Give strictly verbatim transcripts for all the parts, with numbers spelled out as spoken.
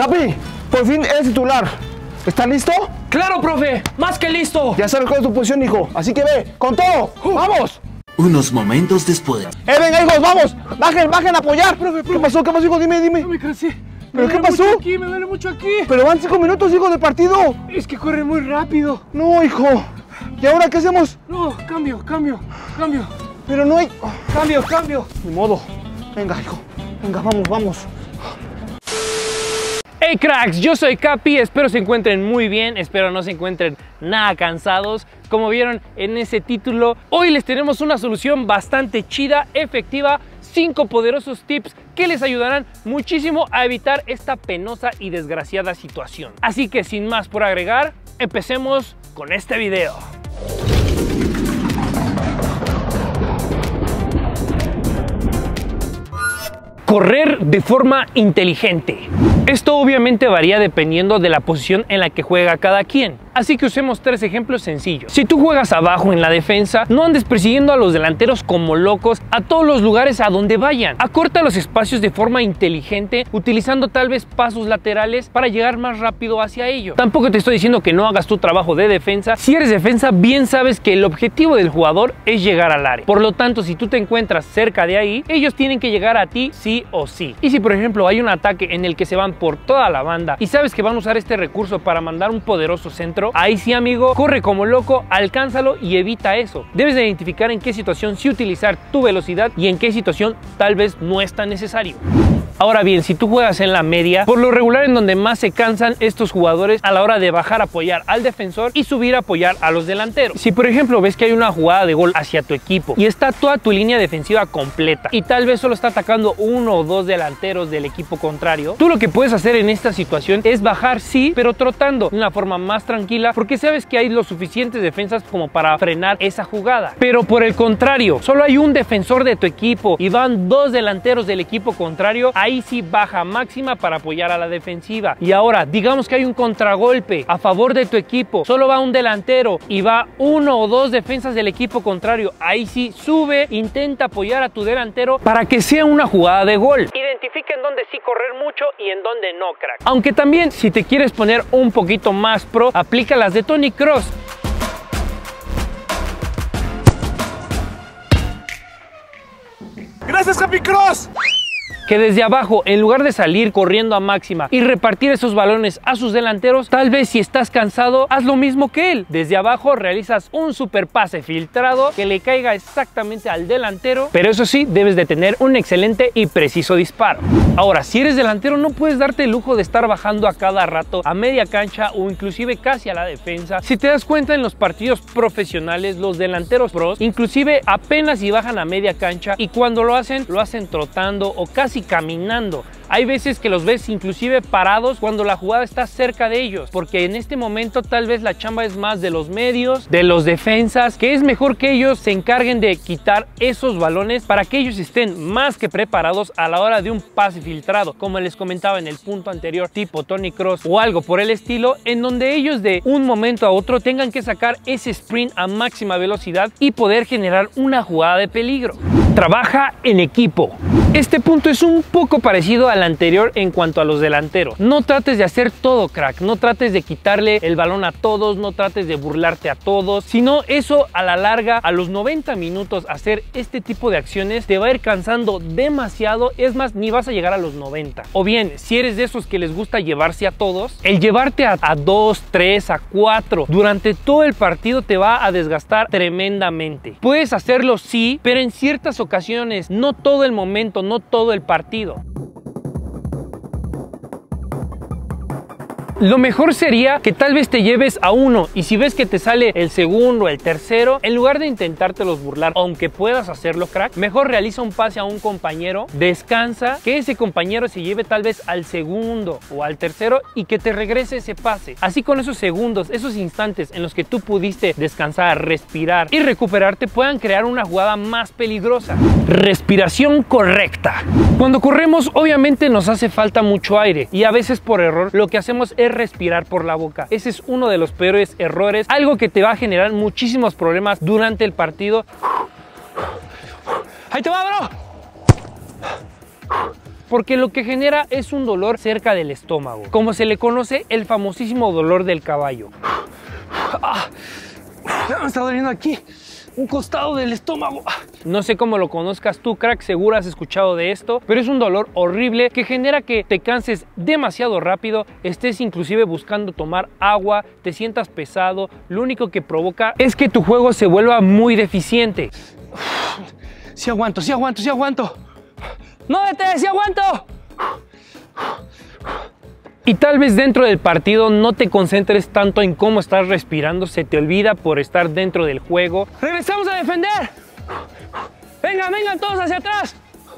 Capi, por fin eres titular. ¿Estás listo? ¡Claro, profe! ¡Más que listo! Ya sabes cuál es tu posición, hijo. Así que ve, con todo. Uh. ¡Vamos! Unos momentos después. ¡Eh, venga, hijos, vamos! ¡Bajen, bajen a apoyar! Profe, profe. ¿Qué pasó? ¿Qué pasó, hijo? Dime, dime. No me cansé. ¿Pero me qué pasó? Mucho aquí, me duele mucho aquí. Pero van cinco minutos, hijo, de partido. Es que corren muy rápido. No, hijo. ¿Y ahora qué hacemos? No, cambio, cambio, cambio. Pero no hay... Cambio, cambio. Ni modo. Venga, hijo. Venga, vamos, vamos. Hey cracks, yo soy Capi, espero se encuentren muy bien, espero no se encuentren nada cansados. Como vieron en ese título, hoy les tenemos una solución bastante chida, efectiva, cinco poderosos tips que les ayudarán muchísimo a evitar esta penosa y desgraciada situación. Así que sin más por agregar, empecemos con este video. Correr de forma inteligente. Esto obviamente varía dependiendo de la posición en la que juega cada quien. Así que usemos tres ejemplos sencillos. Si tú juegas abajo en la defensa, no andes persiguiendo a los delanteros como locos a todos los lugares a donde vayan. Acorta los espacios de forma inteligente, utilizando tal vez pasos laterales para llegar más rápido hacia ellos. Tampoco te estoy diciendo que no hagas tu trabajo de defensa. Si eres defensa, bien sabes que el objetivo del jugador es llegar al área. Por lo tanto, si tú te encuentras cerca de ahí, ellos tienen que llegar a ti sí o sí. Y si por ejemplo hay un ataque en el que se van por toda la banda y sabes que van a usar este recurso para mandar un poderoso centro, ahí sí, amigo, corre como loco, alcánzalo y evita eso. Debes de identificar en qué situación sí utilizar tu velocidad y en qué situación tal vez no es tan necesario. Ahora bien, si tú juegas en la media, por lo regular en donde más se cansan estos jugadores a la hora de bajar a apoyar al defensor y subir a apoyar a los delanteros. Si por ejemplo ves que hay una jugada de gol hacia tu equipo y está toda tu línea defensiva completa y tal vez solo está atacando uno o dos delanteros del equipo contrario, tú lo que puedes hacer en esta situación es bajar, sí, pero trotando de una forma más tranquila, porque sabes que hay los suficientes defensas como para frenar esa jugada. Pero por el contrario, solo hay un defensor de tu equipo y van dos delanteros del equipo contrario, ahí Ahí sí baja máxima para apoyar a la defensiva. Y ahora, digamos que hay un contragolpe a favor de tu equipo, solo va un delantero y va uno o dos defensas del equipo contrario. Ahí sí sube, intenta apoyar a tu delantero para que sea una jugada de gol. Identifica en dónde sí correr mucho y en dónde no, crack. Aunque también, si te quieres poner un poquito más pro, aplica las de Toni Kroos. ¡Gracias, Capi Kroos! Que desde abajo, en lugar de salir corriendo a máxima y repartir esos balones a sus delanteros, tal vez si estás cansado, haz lo mismo que él. Desde abajo realizas un super pase filtrado que le caiga exactamente al delantero, pero eso sí, debes de tener un excelente y preciso disparo. Ahora, si eres delantero, no puedes darte el lujo de estar bajando a cada rato a media cancha o inclusive casi a la defensa. Si te das cuenta, en los partidos profesionales, los delanteros pros inclusive apenas si bajan a media cancha, y cuando lo hacen, lo hacen trotando o casi caminando. Hay veces que los ves inclusive parados cuando la jugada está cerca de ellos, porque en este momento tal vez la chamba es más de los medios, de los defensas, que es mejor que ellos se encarguen de quitar esos balones para que ellos estén más que preparados a la hora de un pase filtrado, como les comentaba en el punto anterior, tipo Toni Kroos o algo por el estilo, en donde ellos de un momento a otro tengan que sacar ese sprint a máxima velocidad y poder generar una jugada de peligro. Trabaja en equipo. Este punto es un poco parecido al anterior en cuanto a los delanteros. No trates de hacer todo, crack. No trates de quitarle el balón a todos, no trates de burlarte a todos, sino eso a la larga, a los noventa minutos, hacer este tipo de acciones te va a ir cansando demasiado. Es más, ni vas a llegar a los noventa. O bien, si eres de esos que les gusta llevarse a todos, el llevarte a, a dos, tres, a cuatro durante todo el partido te va a desgastar tremendamente. Puedes hacerlo, sí, pero en ciertas ocasiones, no todo el momento, no todo el partido. Lo mejor sería que tal vez te lleves a uno, y si ves que te sale el segundo, el tercero, en lugar de intentártelos burlar, aunque puedas hacerlo, crack, mejor realiza un pase a un compañero, descansa, que ese compañero se lleve tal vez al segundo o al tercero y que te regrese ese pase. Así, con esos segundos, esos instantes en los que tú pudiste descansar, respirar y recuperarte, puedan crear una jugada más peligrosa. Respiración correcta. Cuando corremos, obviamente nos hace falta mucho aire, y a veces por error lo que hacemos es respirar por la boca. Ese es uno de los peores errores, algo que te va a generar muchísimos problemas durante el partido. ¡Ahí te va, bro! porque lo que genera es un dolor cerca del estómago, como se le conoce el famosísimo dolor del caballo. Ah, me está doliendo aquí, un costado del estómago. No sé cómo lo conozcas tú, crack, seguro has escuchado de esto, pero es un dolor horrible que genera que te canses demasiado rápido, estés inclusive buscando tomar agua, te sientas pesado. Lo único que provoca es que tu juego se vuelva muy deficiente. Sí aguanto, sí aguanto, sí aguanto. ¡No detén, sí aguanto! Y tal vez dentro del partido no te concentres tanto en cómo estás respirando, se te olvida por estar dentro del juego. ¡Regresamos a defender! ¡Vengan, vengan todos hacia atrás!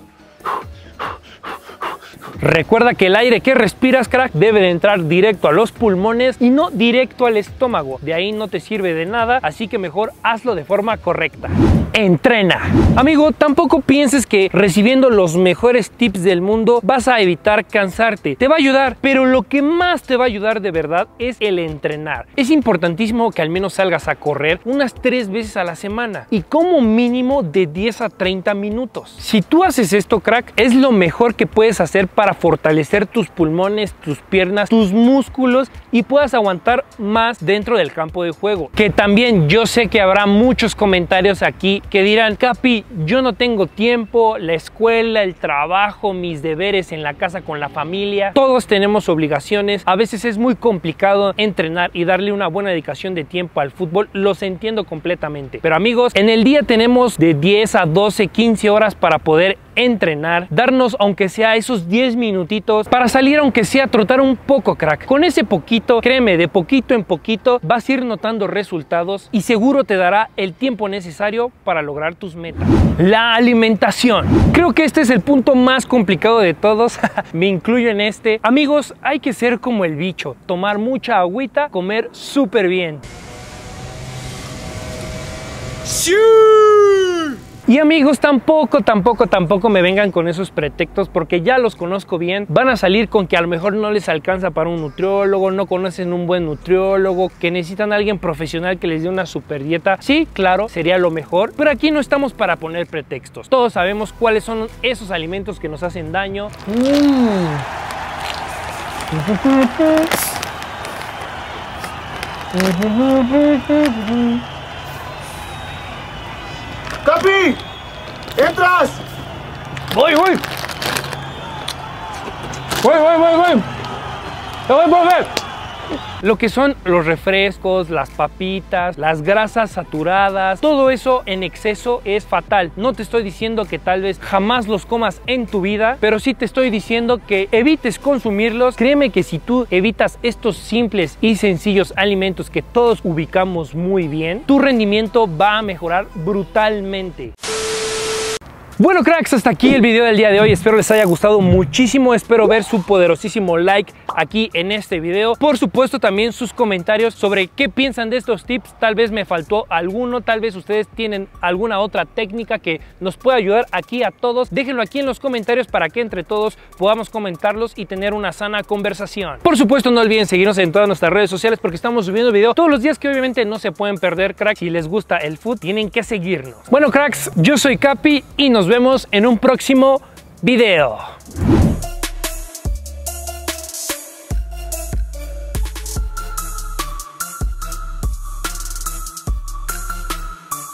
Recuerda que el aire que respiras, crack, debe de entrar directo a los pulmones y no directo al estómago. De ahí no te sirve de nada, así que mejor hazlo de forma correcta. Entrena. Amigo, tampoco pienses que recibiendo los mejores tips del mundo vas a evitar cansarte. Te va a ayudar, pero lo que más te va a ayudar de verdad es el entrenar. Es importantísimo que al menos salgas a correr unas tres veces a la semana y como mínimo de diez a treinta minutos. Si tú haces esto, crack, es lo mejor que puedes hacer para fortalecer tus pulmones, tus piernas, tus músculos y puedas aguantar más dentro del campo de juego. Que también yo sé que habrá muchos comentarios aquí que dirán: Capi, yo no tengo tiempo, la escuela, el trabajo, mis deberes en la casa con la familia. Todos tenemos obligaciones, a veces es muy complicado entrenar y darle una buena dedicación de tiempo al fútbol, los entiendo completamente. Pero amigos, en el día tenemos de diez a doce, quince horas para poder entrenar, darnos aunque sea esos diez minutitos para salir aunque sea a trotar un poco, crack. Con ese poquito, créeme, de poquito en poquito vas a ir notando resultados y seguro te dará el tiempo necesario para lograr tus metas. La alimentación. Creo que este es el punto más complicado de todos, me incluyo en este. Amigos, hay que ser como el bicho, tomar mucha agüita, comer súper bien. ¡Sí! Y amigos, tampoco, tampoco, tampoco me vengan con esos pretextos porque ya los conozco bien. Van a salir con que a lo mejor no les alcanza para un nutriólogo, no conocen un buen nutriólogo, que necesitan a alguien profesional que les dé una super dieta. Sí, claro, sería lo mejor, pero aquí no estamos para poner pretextos. Todos sabemos cuáles son esos alimentos que nos hacen daño. Mm. ¡Capi! ¡Entras! ¡Voy, voy! ¡Voy, voy, voy, voy! ¡Te voy a volver! Lo que son los refrescos, las papitas, las grasas saturadas, todo eso en exceso es fatal. No te estoy diciendo que tal vez jamás los comas en tu vida, pero sí te estoy diciendo que evites consumirlos. Créeme que si tú evitas estos simples y sencillos alimentos que todos ubicamos muy bien, tu rendimiento va a mejorar brutalmente. Bueno, cracks, hasta aquí el video del día de hoy. Espero les haya gustado muchísimo. Espero ver su poderosísimo like aquí en este video. Por supuesto, también sus comentarios sobre qué piensan de estos tips. Tal vez me faltó alguno, tal vez ustedes tienen alguna otra técnica que nos pueda ayudar aquí a todos. Déjenlo aquí en los comentarios para que entre todos podamos comentarlos y tener una sana conversación. Por supuesto, no olviden seguirnos en todas nuestras redes sociales porque estamos subiendo video todos los días que obviamente no se pueden perder, cracks. Si les gusta el food, tienen que seguirnos. Bueno, cracks, yo soy Capi y nos vemos en un próximo video.